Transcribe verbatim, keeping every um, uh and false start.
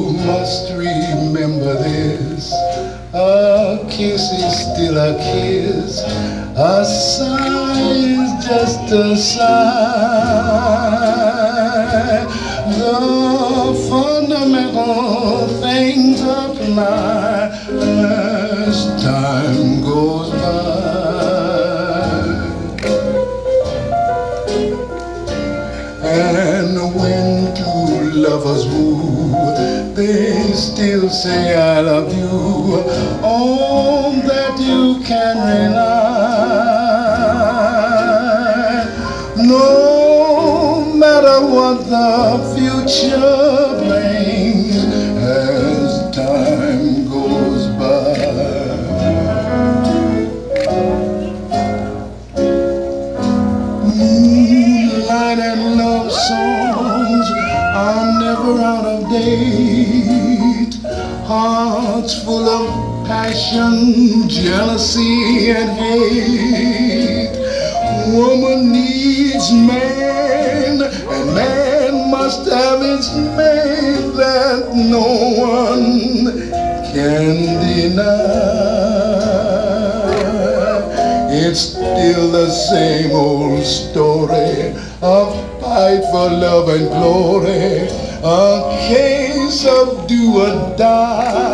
must remember this. A kiss is still a kiss. A sigh is just a sigh. The fundamental things apply as time goes by. And when two lovers woo, they still say I love you. On that you can rely. No matter what the future brings as time goes by. Moonlight and love songs are never out of date. Hearts full of passion, jealousy and hate. Woman needs man, and man must have its mate that no one can deny. It's still the same old story, a fight for love and glory, a case of do or die.